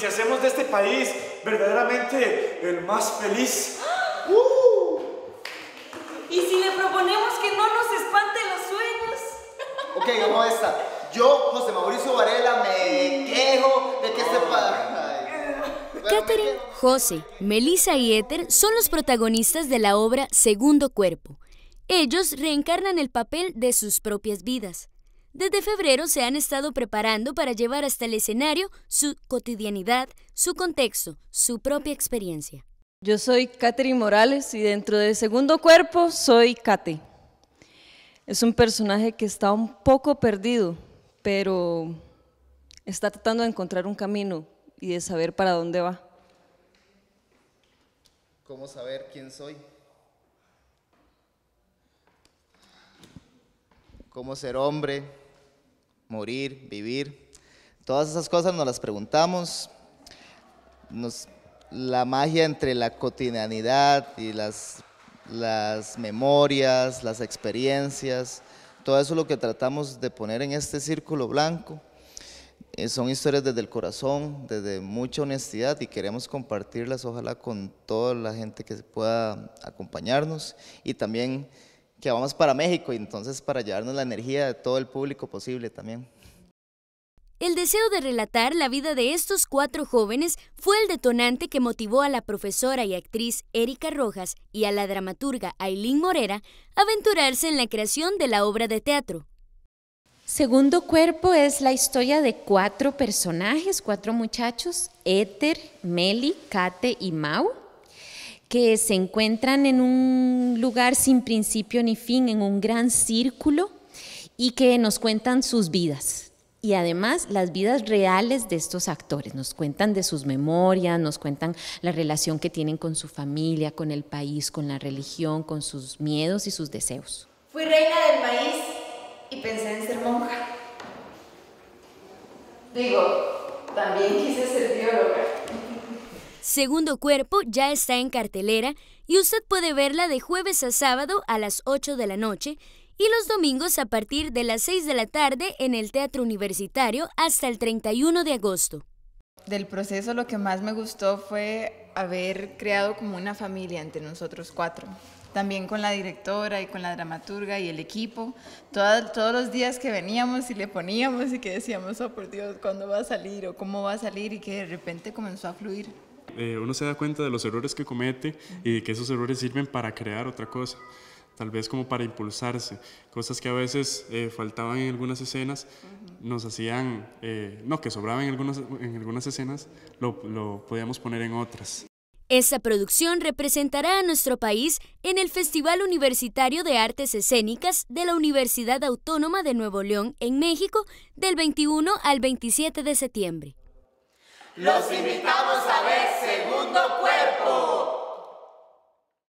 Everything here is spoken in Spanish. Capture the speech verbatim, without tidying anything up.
si hacemos de este país verdaderamente el más feliz. ¡Uh! ¿Y si le proponemos que no nos espanten los sueños? Ok, vamos a esta. Yo, José Mauricio Varela, me quejo de que este país... Katherine, José, Melissa y Éter son los protagonistas de la obra Segundo Cuerpo. Ellos reencarnan el papel de sus propias vidas. Desde febrero se han estado preparando para llevar hasta el escenario su cotidianidad, su contexto, su propia experiencia. Yo soy Katherine Morales y dentro de Segundo Cuerpo soy Kate. Es un personaje que está un poco perdido, pero está tratando de encontrar un camino y de saber para dónde va. ¿Cómo saber quién soy? ¿Cómo ser hombre? Morir, vivir. Todas esas cosas nos las preguntamos. Nos, la magia entre la cotidianidad y las, las memorias, las experiencias, todo eso es lo que tratamos de poner en este círculo blanco. Eh, son historias desde el corazón, desde mucha honestidad y queremos compartirlas ojalá con toda la gente que pueda acompañarnos y también que vamos para México y entonces para llevarnos la energía de todo el público posible también. El deseo de relatar la vida de estos cuatro jóvenes fue el detonante que motivó a la profesora y actriz Erika Rojas y a la dramaturga Ailín Morera a aventurarse en la creación de la obra de teatro. Segundo Cuerpo es la historia de cuatro personajes, cuatro muchachos, Éter, Meli, Kate y Mau, que se encuentran en un lugar sin principio ni fin, en un gran círculo, y que nos cuentan sus vidas. Y además las vidas reales de estos actores, nos cuentan de sus memorias, nos cuentan la relación que tienen con su familia, con el país, con la religión, con sus miedos y sus deseos. Fui reina del maíz y pensé en ser monja. Digo, también quise ser bióloga. Segundo Cuerpo ya está en cartelera y usted puede verla de jueves a sábado a las ocho de la noche y los domingos a partir de las seis de la tarde en el Teatro Universitario hasta el treinta y uno de agosto. Del proceso lo que más me gustó fue haber creado como una familia entre nosotros cuatro. También con la directora y con la dramaturga y el equipo. Todas, todos los días que veníamos y le poníamos y que decíamos, oh por Dios, ¿cuándo va a salir? O ¿cómo va a salir? Y que de repente comenzó a fluir. Eh, uno se da cuenta de los errores que comete y que esos errores sirven para crear otra cosa. Tal vez como para impulsarse, cosas que a veces eh, faltaban en algunas escenas, uh-huh. nos hacían, eh, no, que sobraban en algunas, en algunas escenas, lo, lo podíamos poner en otras. Esta producción representará a nuestro país en el Festival Universitario de Artes Escénicas de la Universidad Autónoma de Nuevo León en México del veintiuno al veintisiete de septiembre. Los invitamos a ver Segundo Cuerpo.